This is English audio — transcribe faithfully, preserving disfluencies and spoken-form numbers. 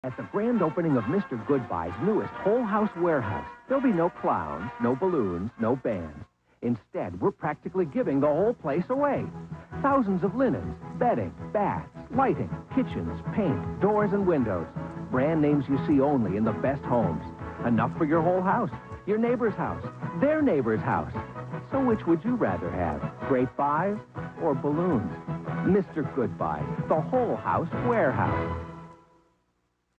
At the grand opening of Mister Goodbye's newest whole house warehouse, there'll be no clowns, no balloons, no bands. Instead, we're practically giving the whole place away. Thousands of linens, bedding, baths, lighting, kitchens, paint, doors, and windows. Brand names you see only in the best homes. Enough for your whole house, your neighbor's house, their neighbor's house. So which would you rather have, Great Buys or balloons? Mister Goodbye, the whole house warehouse.